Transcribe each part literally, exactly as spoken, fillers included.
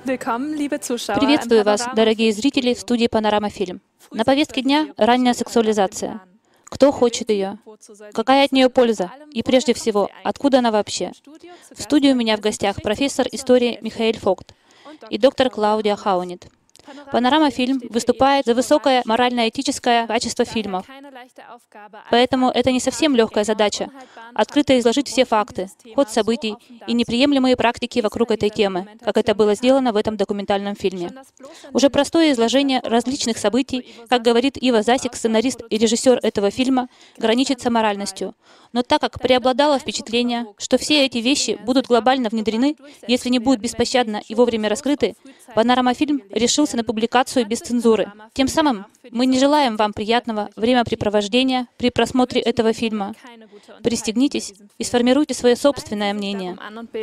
Приветствую вас, дорогие зрители, в студии «Панорама Фильм». На повестке дня ранняя сексуализация. Кто хочет ее? Какая от нее польза? И прежде всего, откуда она вообще? В студии у меня в гостях профессор истории Михаэль Фогт и доктор Клаудия Хаунит. «Панорама Фильм» выступает за высокое морально-этическое качество фильмов. Поэтому это не совсем легкая задача — открыто изложить все факты, ход событий и неприемлемые практики вокруг этой темы, как это было сделано в этом документальном фильме. Уже простое изложение различных событий, как говорит Ива Засик, сценарист и режиссер этого фильма, граничит с аморальностью. Но так как преобладало впечатление, что все эти вещи будут глобально внедрены, если не будут беспощадно и вовремя раскрыты, «Панорама Фильм» решился на публикацию без цензуры. Тем самым мы не желаем вам приятного времяпрепровождения при просмотре этого фильма. Пристегнитесь и сформируйте свое собственное мнение.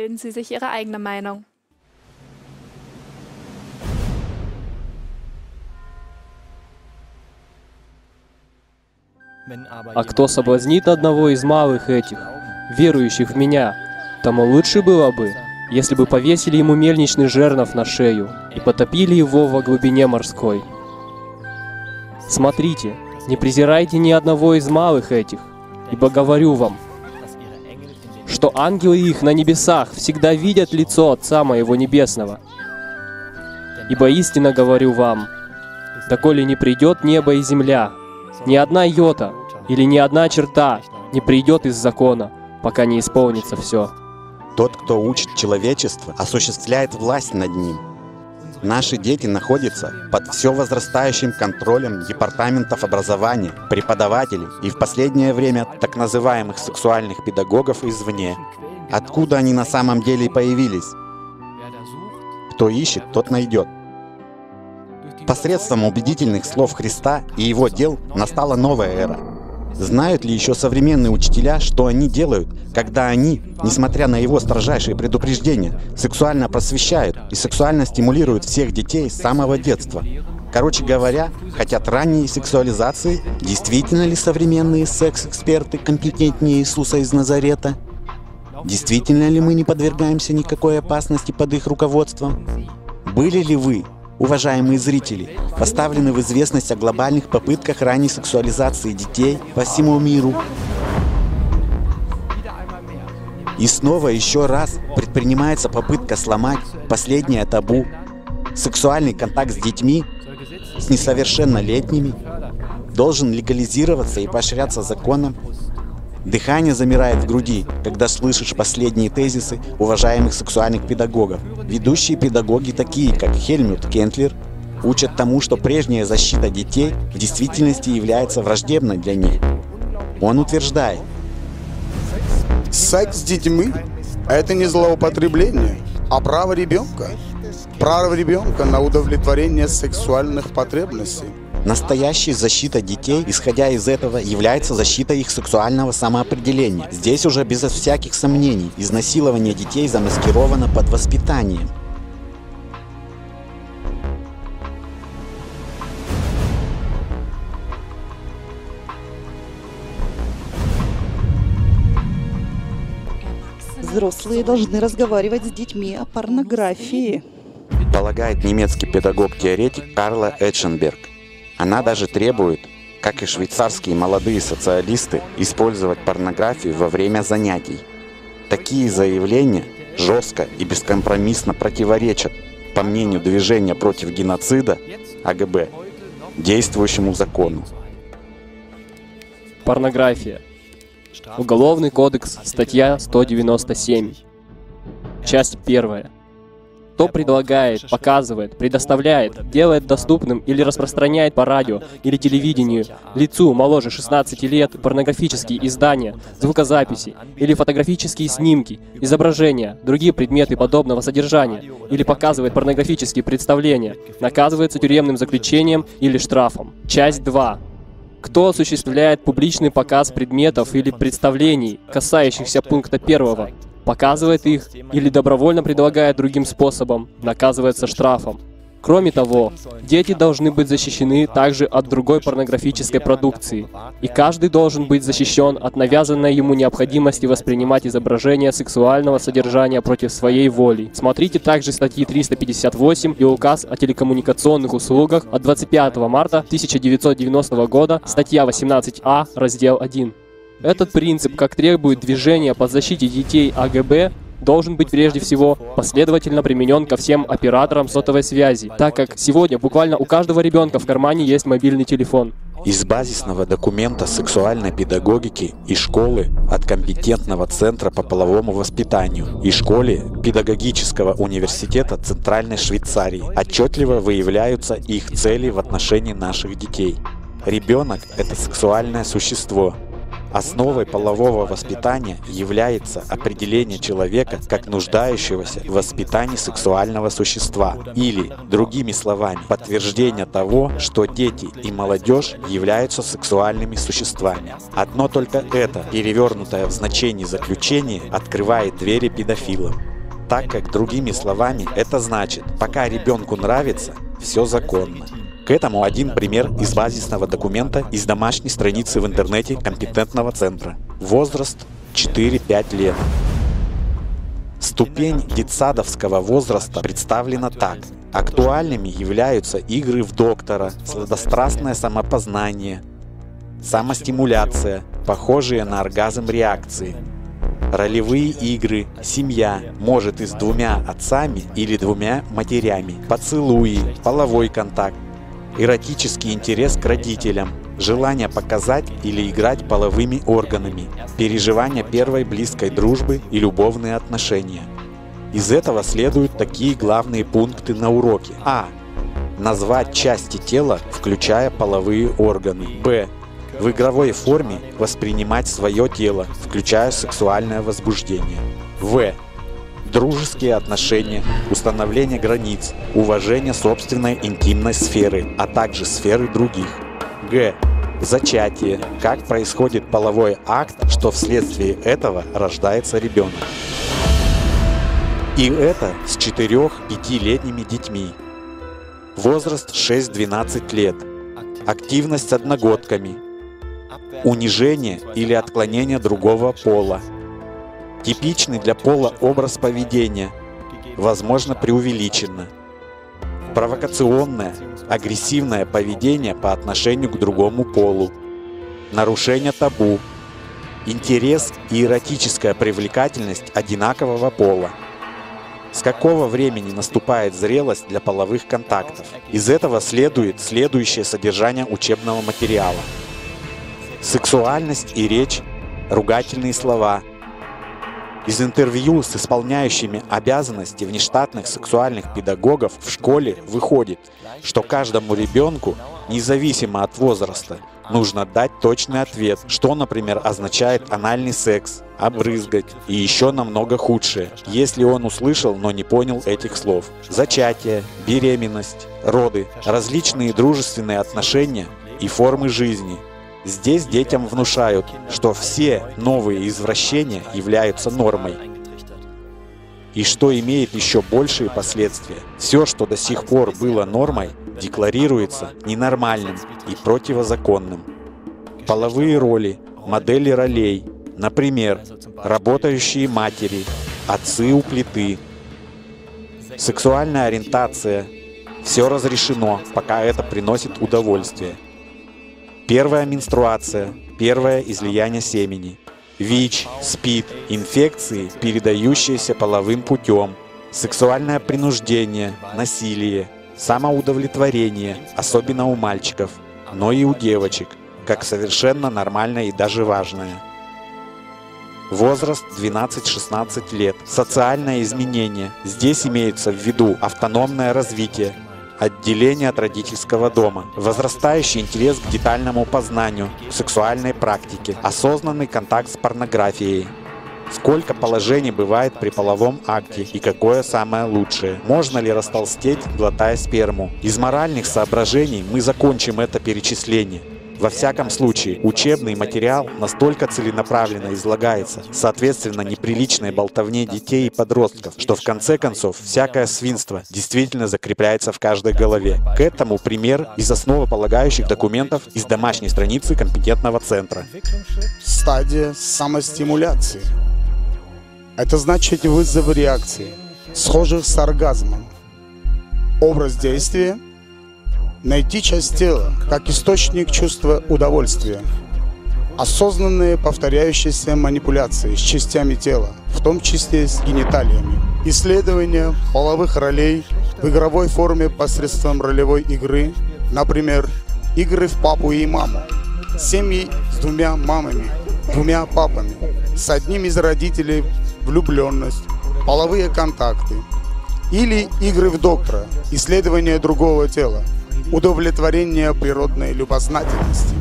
А кто соблазнит одного из малых этих, верующих в меня, тому лучше было бы, если бы повесили ему мельничный жернов на шею и потопили его во глубине морской. Смотрите, не презирайте ни одного из малых этих, ибо говорю вам, что ангелы их на небесах всегда видят лицо Отца Моего Небесного. Ибо истинно говорю вам, доколе не придет небо и земля, ни одна йота или ни одна черта не придет из закона, пока не исполнится все. Тот, кто учит человечество, осуществляет власть над ним. Наши дети находятся под все возрастающим контролем департаментов образования, преподавателей и в последнее время так называемых сексуальных педагогов извне. Откуда они на самом деле появились? Кто ищет, тот найдет. Посредством убедительных слов Христа и Его дел настала новая эра. Знают ли еще современные учителя, что они делают, когда они, несмотря на Его строжайшие предупреждения, сексуально просвещают и сексуально стимулируют всех детей с самого детства? Короче говоря, хотят ранней сексуализации? Действительно ли современные секс-эксперты компетентнее Иисуса из Назарета? Действительно ли мы не подвергаемся никакой опасности под их руководством? Были ли вы, уважаемые зрители, поставлены в известность о глобальных попытках ранней сексуализации детей по всему миру? И снова еще раз предпринимается попытка сломать последнее табу. Сексуальный контакт с детьми, с несовершеннолетними, должен легализироваться и поощряться законом. Дыхание замирает в груди, когда слышишь последние тезисы уважаемых сексуальных педагогов. Ведущие педагоги, такие как Хельмут Кентлер, учат тому, что прежняя защита детей в действительности является враждебной для них. Он утверждает: секс с детьми – это не злоупотребление, а право ребенка. Право ребенка на удовлетворение сексуальных потребностей. Настоящая защита детей, исходя из этого, является защитой их сексуального самоопределения. Здесь уже безо всяких сомнений изнасилование детей замаскировано под воспитанием. Взрослые должны разговаривать с детьми о порнографии, полагает немецкий педагог-теоретик Карла Этшенберг. Она даже требует, как и швейцарские молодые социалисты, использовать порнографию во время занятий. Такие заявления жестко и бескомпромиссно противоречат, по мнению движения против геноцида А Г Б, действующему закону. Порнография. Уголовный кодекс, статья сто девяносто семь. Часть первая. Кто предлагает, показывает, предоставляет, делает доступным или распространяет по радио или телевидению лицу моложе шестнадцати лет порнографические издания, звукозаписи или фотографические снимки, изображения, другие предметы подобного содержания или показывает порнографические представления, наказывается тюремным заключением или штрафом. Часть два. Кто осуществляет публичный показ предметов или представлений, касающихся пункта первого, показывает их или добровольно предлагает другим способом, наказывается штрафом. Кроме того, дети должны быть защищены также от другой порнографической продукции, и каждый должен быть защищен от навязанной ему необходимости воспринимать изображения сексуального содержания против своей воли. Смотрите также статьи триста пятьдесят восемь и Указ о телекоммуникационных услугах от двадцать пятого марта тысяча девятьсот девяностого года, статья восемнадцать А, раздел один. Этот принцип, как требует движения по защите детей А Г Б, должен быть прежде всего последовательно применен ко всем операторам сотовой связи, так как сегодня буквально у каждого ребенка в кармане есть мобильный телефон. Из базисного документа сексуальной педагогики и школы от компетентного центра по половому воспитанию и школе педагогического университета Центральной Швейцарии отчетливо выявляются их цели в отношении наших детей. Ребенок — это сексуальное существо. Основой полового воспитания является определение человека как нуждающегося в воспитании сексуального существа, или, другими словами, подтверждение того, что дети и молодежь являются сексуальными существами. Одно только это, перевернутое в значении заключения, открывает двери педофилам. Так как, другими словами, это значит, пока ребенку нравится, все законно. К этому один пример из базисного документа из домашней страницы в интернете компетентного центра. Возраст четыре-пять лет. Ступень детсадовского возраста представлена так. Актуальными являются игры в доктора, сладострастное самопознание, самостимуляция, похожие на оргазм реакции, ролевые игры, семья, может и с двумя отцами или двумя матерями, поцелуи, половой контакт, эротический интерес к родителям, желание показать или играть половыми органами, переживание первой близкой дружбы и любовные отношения. Из этого следуют такие главные пункты на уроке. А. Назвать части тела, включая половые органы. Б. В игровой форме воспринимать свое тело, включая сексуальное возбуждение. В. Дружеские отношения, установление границ, уважение собственной интимной сферы, а также сферы других. Г. Зачатие. Как происходит половой акт, что вследствие этого рождается ребенок. И это с четырёх-пятилетними детьми. Возраст шесть-двенадцать лет. Активность с одногодками. Унижение или отклонение другого пола. Типичный для пола образ поведения, возможно, преувеличенно. Провокационное, агрессивное поведение по отношению к другому полу. Нарушение табу. Интерес и эротическая привлекательность одинакового пола. С какого времени наступает зрелость для половых контактов? Из этого следует следующее содержание учебного материала. Сексуальность и речь, ругательные слова. Из интервью с исполняющими обязанности внештатных сексуальных педагогов в школе выходит, что каждому ребенку, независимо от возраста, нужно дать точный ответ, что, например, означает анальный секс, обрызгать и еще намного худшее, если он услышал, но не понял этих слов. Зачатие, беременность, роды, различные дружественные отношения и формы жизни. Здесь детям внушают, что все новые извращения являются нормой. И что имеет еще большие последствия. Все, что до сих пор было нормой, декларируется ненормальным и противозаконным. Половые роли, модели ролей, например, работающие матери, отцы у плиты. Сексуальная ориентация. Все разрешено, пока это приносит удовольствие. Первая менструация, первое излияние семени, ВИЧ, СПИД, инфекции, передающиеся половым путем, сексуальное принуждение, насилие, самоудовлетворение, особенно у мальчиков, но и у девочек, как совершенно нормальное и даже важное. Возраст двенадцать-шестнадцать лет. Социальное изменение. Здесь имеется в виду автономное развитие, отделение от родительского дома, возрастающий интерес к детальному познанию, к сексуальной практике, осознанный контакт с порнографией. Сколько положений бывает при половом акте и какое самое лучшее? Можно ли растолстеть, глотая сперму? Из моральных соображений мы закончим это перечисление. Во всяком случае, учебный материал настолько целенаправленно излагается, соответственно неприличной болтовне детей и подростков, что в конце концов всякое свинство действительно закрепляется в каждой голове. К этому пример из основополагающих документов из домашней страницы компетентного центра. Стадия самостимуляции. Это значит вызов реакции, схожих с оргазмом. Образ действия — найти часть тела как источник чувства удовольствия. Осознанные повторяющиеся манипуляции с частями тела, в том числе с гениталиями. Исследование половых ролей в игровой форме посредством ролевой игры, например, игры в папу и маму. Семьи с двумя мамами, двумя папами, с одним из родителей влюбленность, половые контакты. Или игры в доктора, исследование другого тела, удовлетворение природной любознательности.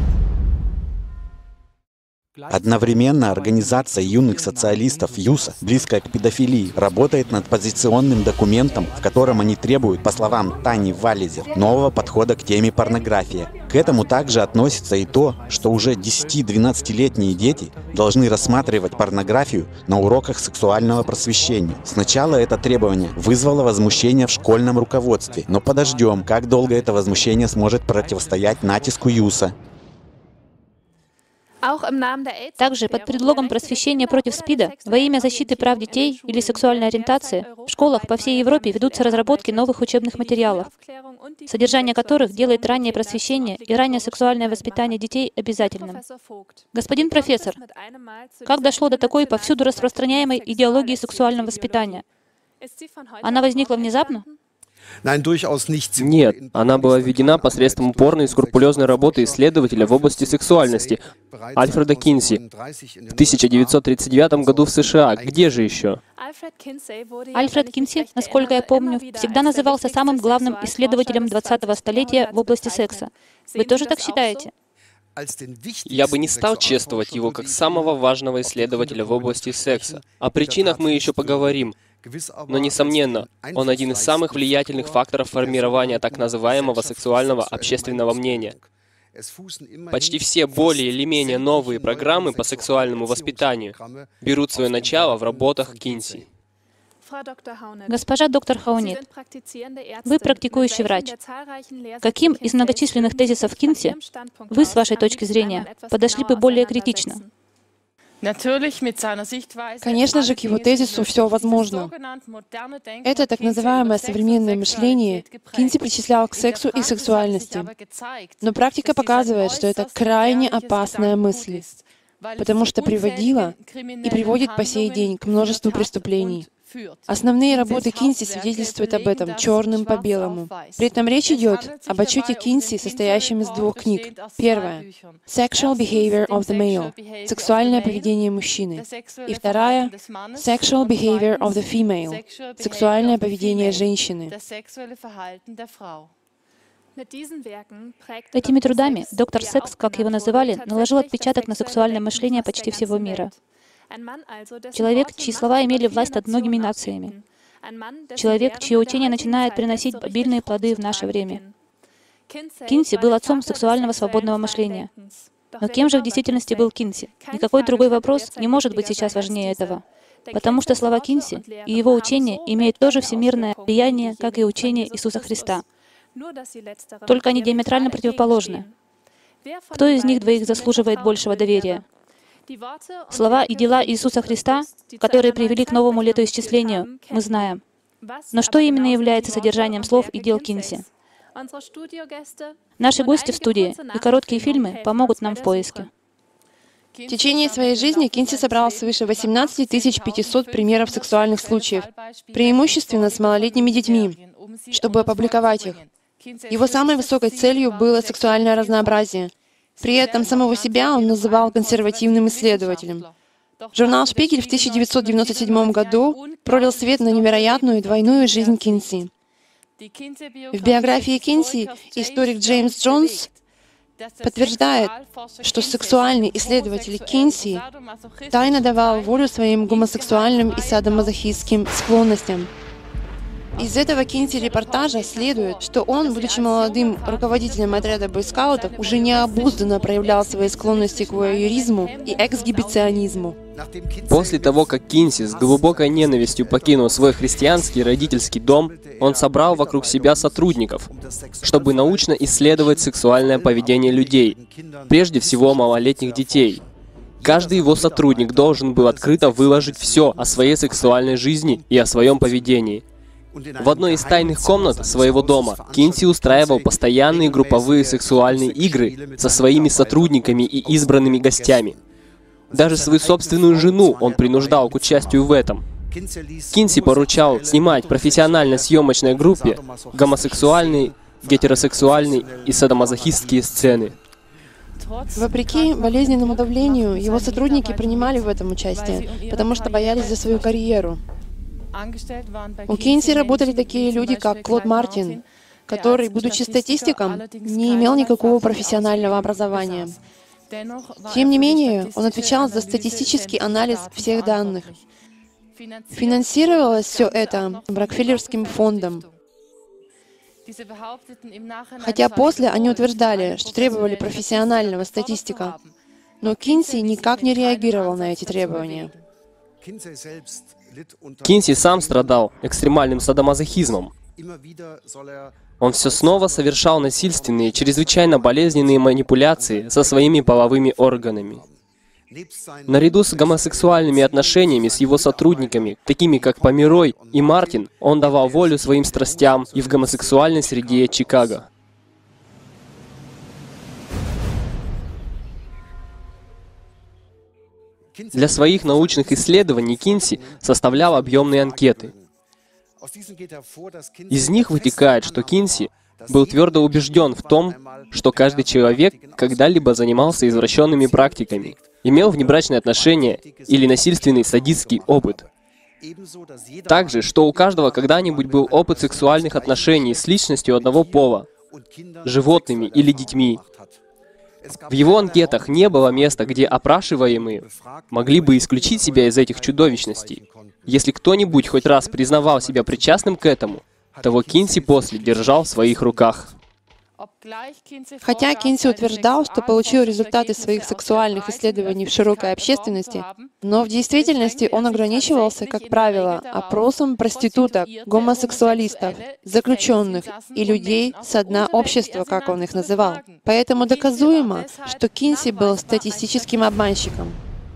Одновременно организация юных социалистов ЮСА, близкая к педофилии, работает над позиционным документом, в котором они требуют, по словам Тани Валлизер, нового подхода к теме порнографии. К этому также относится и то, что уже десяти-двенадцатилетние дети должны рассматривать порнографию на уроках сексуального просвещения. Сначала это требование вызвало возмущение в школьном руководстве, но подождем, как долго это возмущение сможет противостоять натиску ЮСА. Также под предлогом просвещения против СПИДа во имя защиты прав детей или сексуальной ориентации в школах по всей Европе ведутся разработки новых учебных материалов, содержание которых делает раннее просвещение и раннее сексуальное воспитание детей обязательным. Господин профессор, как дошло до такой повсюду распространяемой идеологии сексуального воспитания? Она возникла внезапно? Нет, она была введена посредством упорной и скрупулезной работы исследователя в области сексуальности Альфреда Кинси в тысяча девятьсот тридцать девятом году в США. Где же еще? Альфред Кинси, насколько я помню, всегда назывался самым главным исследователем двадцатого столетия в области секса. Вы тоже так считаете? Я бы не стал чествовать его как самого важного исследователя в области секса. О причинах мы еще поговорим. Но, несомненно, он один из самых влиятельных факторов формирования так называемого сексуального общественного мнения. Почти все более или менее новые программы по сексуальному воспитанию берут свое начало в работах Кинси. Госпожа доктор Хаунит, вы практикующий врач. Каким из многочисленных тезисов Кинси вы, с вашей точки зрения, подошли бы более критично? Конечно же, к его тезису все возможно. Это так называемое современное мышление Кинси причислял к сексу и сексуальности. Но практика показывает, что это крайне опасная мысль, потому что приводила и приводит по сей день к множеству преступлений. Основные работы Кинси свидетельствуют об этом черным по белому. При этом речь идет об отчете Кинси, состоящем из двух книг. Первая — Sexual Behavior of the Male — сексуальное поведение мужчины. И вторая — Sexual Behavior of the Female — сексуальное поведение женщины. Этими трудами доктор Секс, как его называли, наложил отпечаток на сексуальное мышление почти всего мира. Человек, чьи слова имели власть над многими нациями. Человек, чье учение начинает приносить обильные плоды в наше время. Кинси был отцом сексуального свободного мышления. Но кем же в действительности был Кинси? Никакой другой вопрос не может быть сейчас важнее этого. Потому что слова Кинси и его учение имеют то же всемирное влияние, как и учение Иисуса Христа. Только они диаметрально противоположны. Кто из них двоих заслуживает большего доверия? Слова и дела Иисуса Христа, которые привели к новому летоисчислению, мы знаем. Но что именно является содержанием слов и дел Кинси? Наши гости в студии и короткие фильмы помогут нам в поиске. В течение своей жизни Кинси собрал свыше восемнадцати тысяч пятисот примеров сексуальных случаев, преимущественно с малолетними детьми, чтобы опубликовать их. Его самой высокой целью было сексуальное разнообразие. При этом самого себя он называл консервативным исследователем. Журнал «Шпигель» в тысяча девятьсот девяносто седьмом году пролил свет на невероятную двойную жизнь Кинси. В биографии Кинси историк Джеймс Джонс подтверждает, что сексуальный исследователь Кинси тайно давал волю своим гомосексуальным и садомазохистским склонностям. Из этого Кинси-репортажа следует, что он, будучи молодым руководителем отряда бойскаутов, уже необузданно проявлял свои склонности к вояеризму и эксгибиционизму. После того, как Кинси с глубокой ненавистью покинул свой христианский родительский дом, он собрал вокруг себя сотрудников, чтобы научно исследовать сексуальное поведение людей, прежде всего малолетних детей. Каждый его сотрудник должен был открыто выложить все о своей сексуальной жизни и о своем поведении. В одной из тайных комнат своего дома Кинси устраивал постоянные групповые сексуальные игры со своими сотрудниками и избранными гостями. Даже свою собственную жену он принуждал к участию в этом. Кинси поручал снимать профессиональной съемочной группе гомосексуальные, гетеросексуальные и садомазохистские сцены. Вопреки болезненному давлению, его сотрудники принимали в этом участие, потому что боялись за свою карьеру. У Кинси работали такие люди, как Клод Мартин, который, будучи статистиком, не имел никакого профессионального образования. Тем не менее, он отвечал за статистический анализ всех данных. Финансировалось все это Рокфеллерским фондом. Хотя после они утверждали, что требовали профессионального статистика, но Кинси никак не реагировал на эти требования. Кинси сам страдал экстремальным садомазохизмом. Он все снова совершал насильственные, чрезвычайно болезненные манипуляции со своими половыми органами. Наряду с гомосексуальными отношениями с его сотрудниками, такими как Померой и Мартин, он давал волю своим страстям и в гомосексуальной среде Чикаго. Для своих научных исследований Кинси составлял объемные анкеты. Из них вытекает, что Кинси был твердо убежден в том, что каждый человек когда-либо занимался извращенными практиками, имел внебрачные отношения или насильственный садистский опыт. Также, что у каждого когда-нибудь был опыт сексуальных отношений с личностью одного пола, животными или детьми. В его анкетах не было места, где опрашиваемые могли бы исключить себя из этих чудовищностей. Если кто-нибудь хоть раз признавал себя причастным к этому, того Кинси после держал в своих руках. Хотя Кинси утверждал, что получил результаты своих сексуальных исследований в широкой общественности, но в действительности он ограничивался, как правило, опросом проституток, гомосексуалистов, заключенных и людей со дна общества, как он их называл. Поэтому доказуемо, что Кинси был статистическим обманщиком.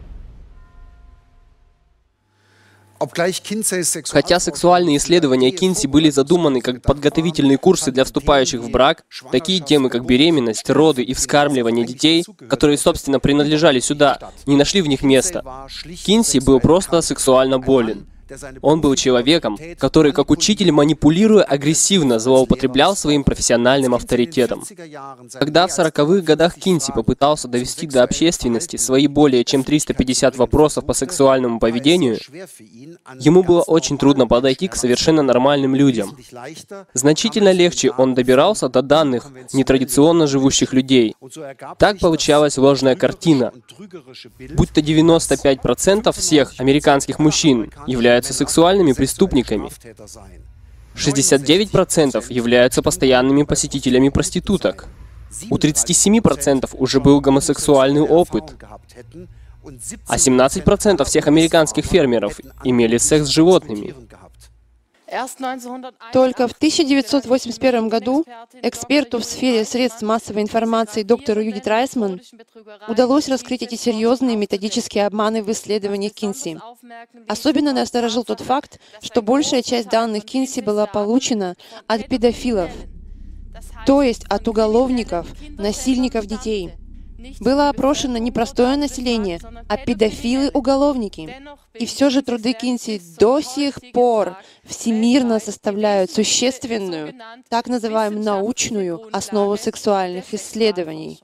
Хотя сексуальные исследования Кинси были задуманы как подготовительные курсы для вступающих в брак, такие темы, как беременность, роды и вскармливание детей, которые, собственно, принадлежали сюда, не нашли в них места. Кинси был просто сексуально болен. Он был человеком, который, как учитель, манипулируя агрессивно, злоупотреблял своим профессиональным авторитетом. Когда в сороковых годах Кинси попытался довести до общественности свои более чем триста пятьдесят вопросов по сексуальному поведению, ему было очень трудно подойти к совершенно нормальным людям. Значительно легче он добирался до данных нетрадиционно живущих людей. Так получалась ложная картина. Будь то девяносто пять процентов всех американских мужчин являются сексуальными преступниками. шестьдесят девять процентов являются постоянными посетителями проституток. У тридцати семи процентов уже был гомосексуальный опыт. А семнадцать процентов всех американских фермеров имели секс с животными. Только в тысяча девятьсот восемьдесят первом году эксперту в сфере средств массовой информации доктору Юдит Райсман удалось раскрыть эти серьезные методические обманы в исследованиях Кинси. Особенно насторожил тот факт, что большая часть данных Кинси была получена от педофилов, то есть от уголовников, насильников детей. Было опрошено не простое население, а педофилы-уголовники. И все же труды Кинси до сих пор всемирно составляют существенную, так называемую научную основу сексуальных исследований.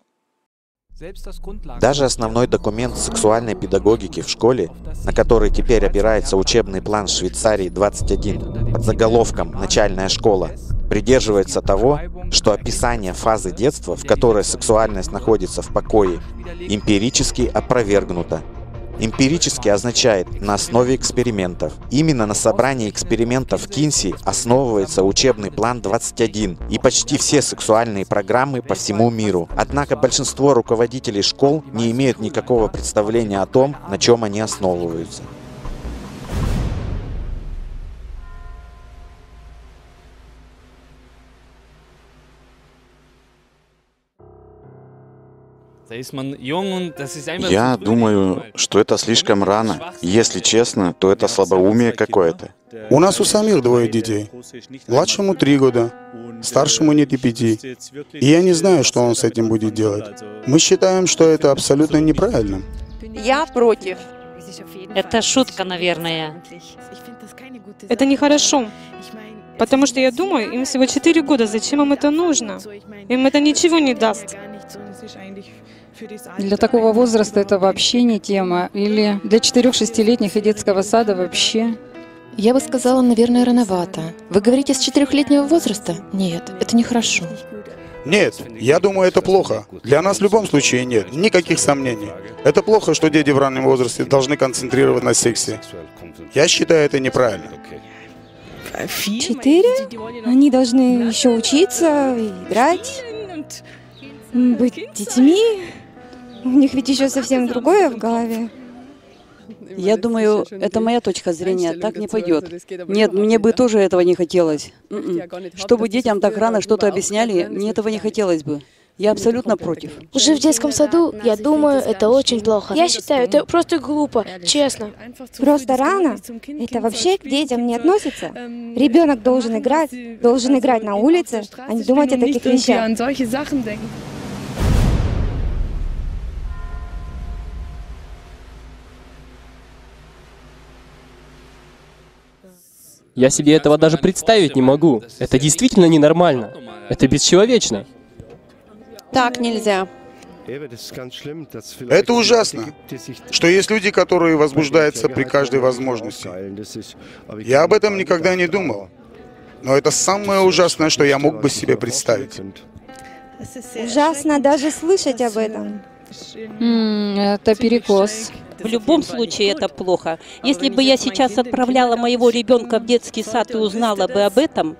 Даже основной документ сексуальной педагогики в школе, на который теперь опирается учебный план Швейцарии двадцать один под заголовком «Начальная школа», придерживается того, что описание фазы детства, в которой сексуальность находится в покое, эмпирически опровергнуто. Эмпирически означает «на основе экспериментов». Именно на собрании экспериментов в Кинси основывается учебный план двадцать один и почти все сексуальные программы по всему миру. Однако большинство руководителей школ не имеют никакого представления о том, на чем они основываются. Я думаю, что это слишком рано. Если честно, то это слабоумие какое-то. У нас у самих двое детей. Младшему три года, старшему нет и пяти. И я не знаю, что он с этим будет делать. Мы считаем, что это абсолютно неправильно. Я против. Это шутка, наверное. Это нехорошо. Потому что я думаю, им всего четыре года, зачем им это нужно? Им это ничего не даст. Для такого возраста это вообще не тема. Или для четырёх-шестилетних и детского сада вообще. Я бы сказала, наверное, рановато. Вы говорите с четырехлетнего возраста? Нет, это нехорошо. Нет, я думаю, это плохо. Для нас в любом случае нет, никаких сомнений. Это плохо, что дети в раннем возрасте должны концентрироваться на сексе. Я считаю это неправильно. Четыре? Они должны еще учиться, играть, быть детьми. У них ведь еще совсем другое в голове. Я думаю, это моя точка зрения, так не пойдет. Нет, мне бы тоже этого не хотелось. М-м. Чтобы детям так рано что-то объясняли, мне этого не хотелось бы. Я абсолютно против. Уже в детском саду, я думаю, это очень плохо. Я считаю, это просто глупо, честно. Просто рано? Это вообще к детям не относится. Ребенок должен играть, должен играть на улице, а не думать о таких вещах. Я себе этого даже представить не могу. Это действительно ненормально. Это бесчеловечно. Так нельзя. Это ужасно, что есть люди, которые возбуждаются при каждой возможности. Я об этом никогда не думал. Но это самое ужасное, что я мог бы себе представить. Ужасно даже слышать об этом. М, это перекос. В любом случае это плохо. Если бы я сейчас отправляла моего ребенка в детский сад и узнала бы об этом,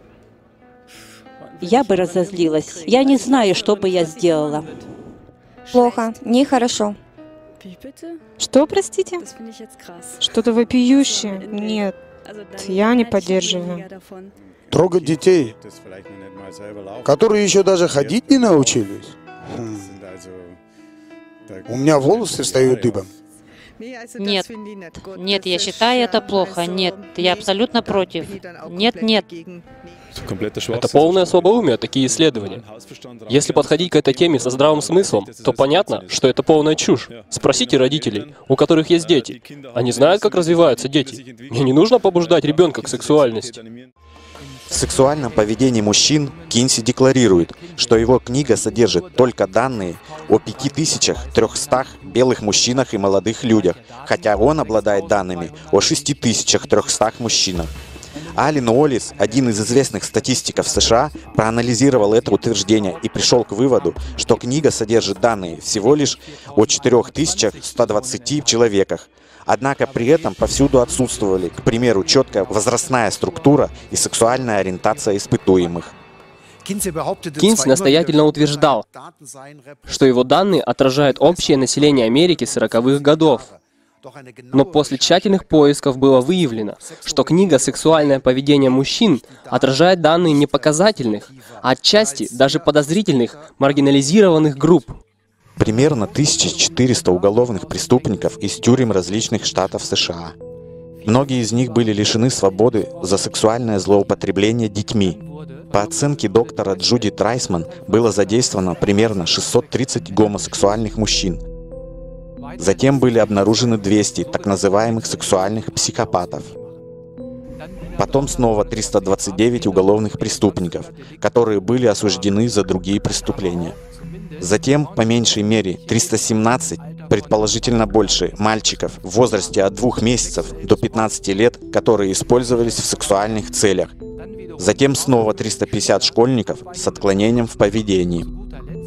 я бы разозлилась. Я не знаю, что бы я сделала. Плохо, нехорошо. Что, простите? Что-то вопиющее? Нет, я не поддерживаю. Трогать детей, которые еще даже ходить не научились. Хм. У меня волосы встают дыбом. Нет, нет, я считаю это плохо. Нет, я абсолютно против. Нет, нет. Это полное слабоумие, такие исследования. Если подходить к этой теме со здравым смыслом, то понятно, что это полная чушь. Спросите родителей, у которых есть дети. Они знают, как развиваются дети. Мне не нужно побуждать ребенка к сексуальности. В сексуальном поведении мужчин Кинси декларирует, что его книга содержит только данные о пяти тысячах трёхстах белых мужчинах и молодых людях, хотя он обладает данными о шести тысячах трёхстах мужчинах. Ален Уоллес, один из известных статистиков США, проанализировал это утверждение и пришел к выводу, что книга содержит данные всего лишь о четырёх тысячах ста двадцати человеках. Однако при этом повсюду отсутствовали, к примеру, четкая возрастная структура и сексуальная ориентация испытуемых. Кинси настоятельно утверждал, что его данные отражают общее население Америки сороковых годов. Но после тщательных поисков было выявлено, что книга «Сексуальное поведение мужчин» отражает данные не показательных, а отчасти даже подозрительных, маргинализированных групп. Примерно тысяча четыреста уголовных преступников из тюрем различных штатов США. Многие из них были лишены свободы за сексуальное злоупотребление детьми. По оценке доктора Джуди Трайсман было задействовано примерно шестьсот тридцать гомосексуальных мужчин. Затем были обнаружены двести так называемых сексуальных психопатов. Потом снова триста двадцать девять уголовных преступников, которые были осуждены за другие преступления. Затем, по меньшей мере, триста семнадцать, предположительно больше, мальчиков в возрасте от двух месяцев до пятнадцати лет, которые использовались в сексуальных целях. Затем снова триста пятьдесят школьников с отклонением в поведении.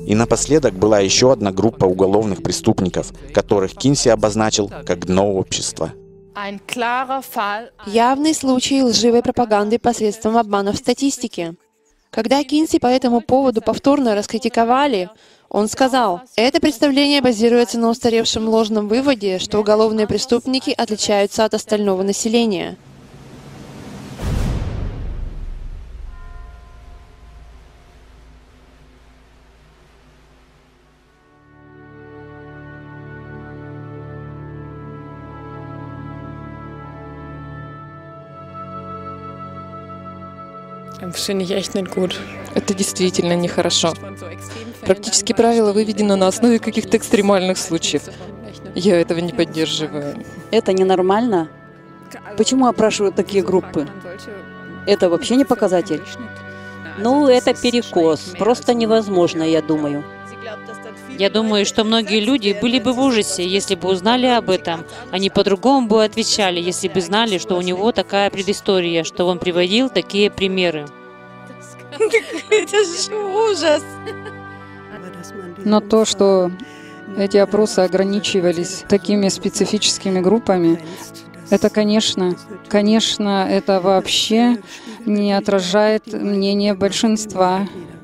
И напоследок была еще одна группа уголовных преступников, которых Кинси обозначил как дно общества. Явный случай лживой пропаганды посредством обмана в статистике. Когда Кинси по этому поводу повторно раскритиковали, он сказал, это представление базируется на устаревшем ложном выводе, что уголовные преступники отличаются от остального населения. Это действительно нехорошо. Практически правило выведено на основе каких-то экстремальных случаев. Я этого не поддерживаю. Это ненормально. Почему опрашивают такие группы? Это вообще не показатель. Ну, это перекос. Просто невозможно, я думаю. Я думаю, что многие люди были бы в ужасе, если бы узнали об этом. Они по-другому бы отвечали, если бы знали, что у него такая предыстория, что он приводил такие примеры. Это же ужас! Но то, что эти опросы ограничивались такими специфическими группами, это, конечно, конечно, это вообще не отражает мнение большинства.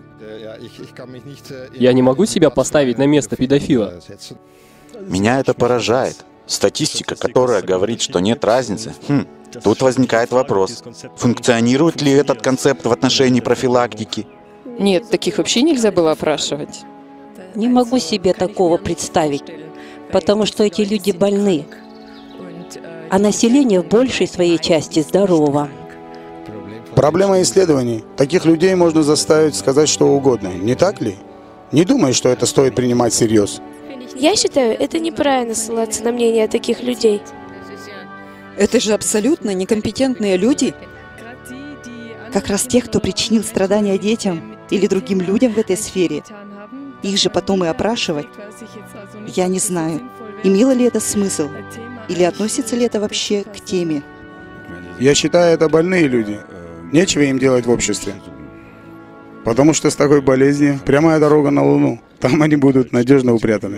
Я не могу себя поставить на место педофила. Меня это поражает. Статистика, которая говорит, что нет разницы. Хм, тут возникает вопрос, функционирует ли этот концепт в отношении профилактики? Нет, таких вообще нельзя было опрашивать. Не могу себе такого представить, потому что эти люди больны, а население в большей своей части здорово. Проблема исследований. Таких людей можно заставить сказать что угодно, не так ли? Не думай, что это стоит принимать всерьез. Я считаю, это неправильно ссылаться на мнение таких людей. Это же абсолютно некомпетентные люди. Как раз тех, кто причинил страдания детям или другим людям в этой сфере. Их же потом и опрашивать. Я не знаю, имело ли это смысл, или относится ли это вообще к теме. Я считаю, это больные люди. Нечего им делать в обществе. Потому что с такой болезнью прямая дорога на Луну. Там они будут надежно упрятаны.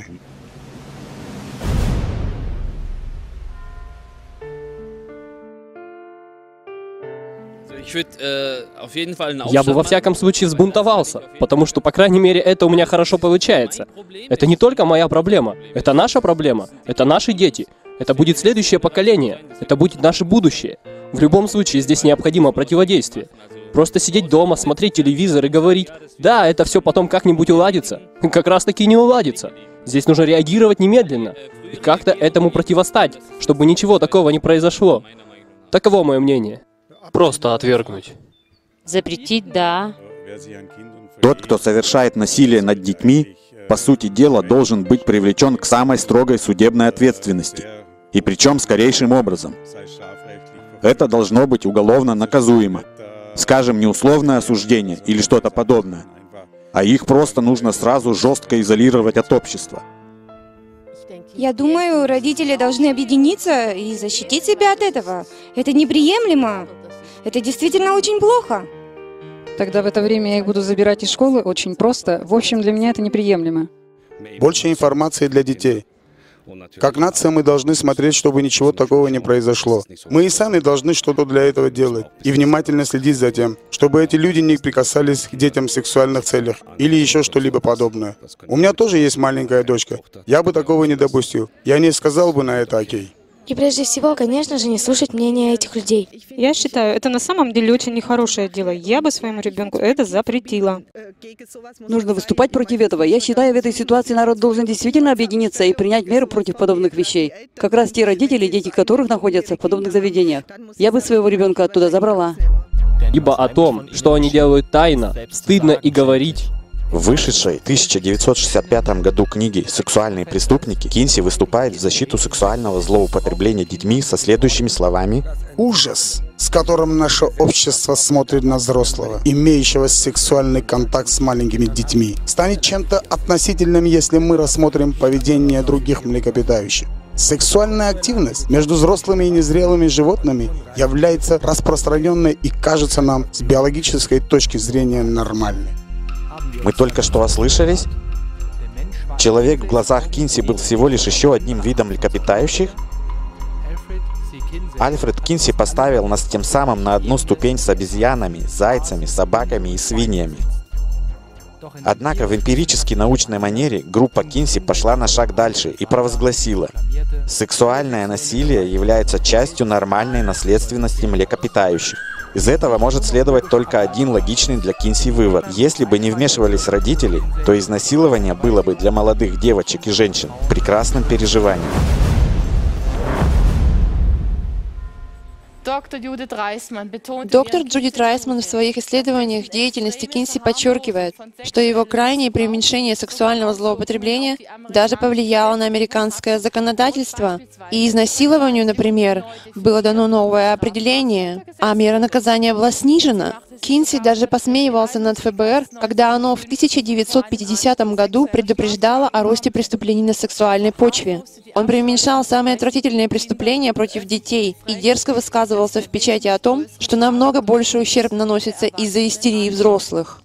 Я бы во всяком случае взбунтовался, потому что, по крайней мере, это у меня хорошо получается. Это не только моя проблема, это наша проблема, это наши дети, это будет следующее поколение, это будет наше будущее. В любом случае, здесь необходимо противодействие. Просто сидеть дома, смотреть телевизор и говорить, да, это все потом как-нибудь уладится. Как раз таки не уладится. Здесь нужно реагировать немедленно и как-то этому противостать, чтобы ничего такого не произошло. Таково мое мнение. Просто отвергнуть. Запретить, да. Тот, кто совершает насилие над детьми, по сути дела, должен быть привлечен к самой строгой судебной ответственности. И причем скорейшим образом. Это должно быть уголовно наказуемо. Скажем, не условное осуждение или что-то подобное, а их просто нужно сразу жестко изолировать от общества. Я думаю, родители должны объединиться и защитить себя от этого. Это неприемлемо. Это действительно очень плохо. Тогда в это время я их буду забирать из школы очень просто. В общем, для меня это неприемлемо. Больше информации для детей. Как нация мы должны смотреть, чтобы ничего такого не произошло. Мы и сами должны что-то для этого делать. И внимательно следить за тем, чтобы эти люди не прикасались к детям в сексуальных целях или еще что-либо подобное. У меня тоже есть маленькая дочка. Я бы такого не допустил. Я не сказал бы на это окей. И прежде всего, конечно же, не слушать мнения этих людей. Я считаю, это на самом деле очень нехорошее дело. Я бы своему ребенку это запретила. Нужно выступать против этого. Я считаю, в этой ситуации народ должен действительно объединиться и принять меры против подобных вещей. Как раз те родители, дети которых находятся в подобных заведениях. Я бы своего ребенка оттуда забрала. Ибо о том, что они делают тайно, стыдно и говорить. В вышедшей в тысяча девятьсот шестьдесят пятом году книге «Сексуальные преступники» Кинси выступает в защиту сексуального злоупотребления детьми со следующими словами. Ужас, с которым наше общество смотрит на взрослого, имеющего сексуальный контакт с маленькими детьми, станет чем-то относительным, если мы рассмотрим поведение других млекопитающих. Сексуальная активность между взрослыми и незрелыми животными является распространенной и кажется нам с биологической точки зрения нормальной. Мы только что ослышались? Человек в глазах Кинси был всего лишь еще одним видом млекопитающих? Альфред Кинси поставил нас тем самым на одну ступень с обезьянами, зайцами, собаками и свиньями. Однако в эмпирически научной манере группа Кинси пошла на шаг дальше и провозгласила: сексуальное насилие является частью нормальной наследственности млекопитающих. Из этого может следовать только один логичный для Кинси вывод. Если бы не вмешивались родители, то изнасилование было бы для молодых девочек и женщин прекрасным переживанием. Доктор Джудит Райсман в своих исследованиях деятельности Кинси подчеркивает, что его крайнее преуменьшение сексуального злоупотребления даже повлияло на американское законодательство. И изнасилованию, например, было дано новое определение, а мера наказания была снижена. Кинси даже посмеивался над ФБР, когда оно в тысяча девятьсот пятидесятом году предупреждало о росте преступлений на сексуальной почве. Он преуменьшал самые отвратительные преступления против детей и дерзко высказывался в печати о том, что намного больше ущерб наносится из-за истерии взрослых.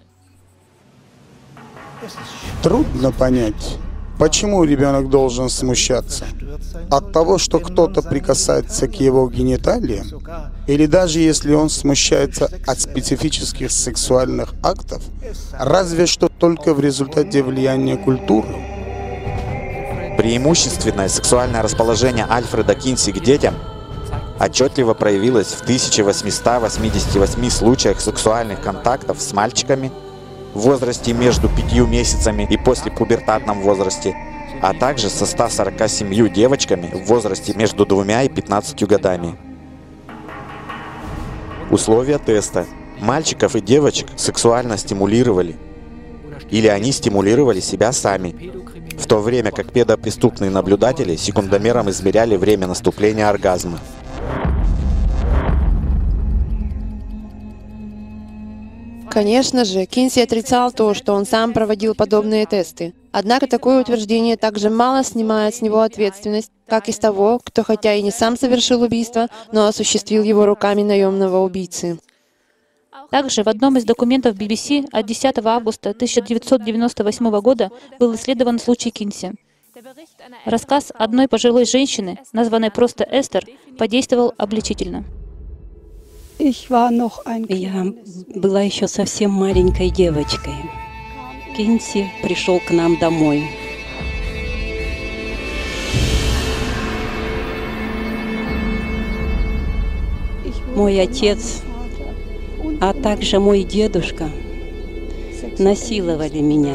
Трудно понять, почему ребенок должен смущаться от того, что кто-то прикасается к его гениталиям, или даже если он смущается от специфических сексуальных актов, разве что только в результате влияния культуры. Преимущественное сексуальное расположение Альфреда Кинси к детям отчетливо проявилось в тысяча восемьсот восьмидесяти восьми случаях сексуальных контактов с мальчиками в возрасте между пятью месяцами и послепубертатном возрасте, а также со ста сорока семью девочками в возрасте между двумя и пятнадцатью годами. Условия теста. Мальчиков и девочек сексуально стимулировали, или они стимулировали себя сами, в то время как педопреступные наблюдатели секундомером измеряли время наступления оргазма. Конечно же, Кинси отрицал то, что он сам проводил подобные тесты. Однако такое утверждение также мало снимает с него ответственность, как и с того, кто хотя и не сам совершил убийство, но осуществил его руками наемного убийцы. Также в одном из документов би би си от десятого августа тысяча девятьсот девяносто восьмого года был исследован случай Кинси. Рассказ одной пожилой женщины, названной просто Эстер, подействовал обличительно. Я была еще совсем маленькой девочкой. Кинси пришел к нам домой. Мой отец, а также мой дедушка насиловали меня.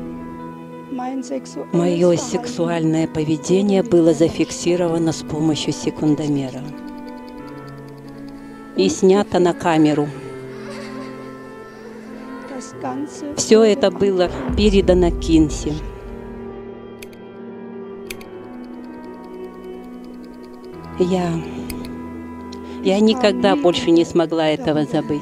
Мое сексуальное поведение было зафиксировано с помощью секундомера и снято на камеру. Все это было передано Кинси. Я, я никогда больше не смогла этого забыть.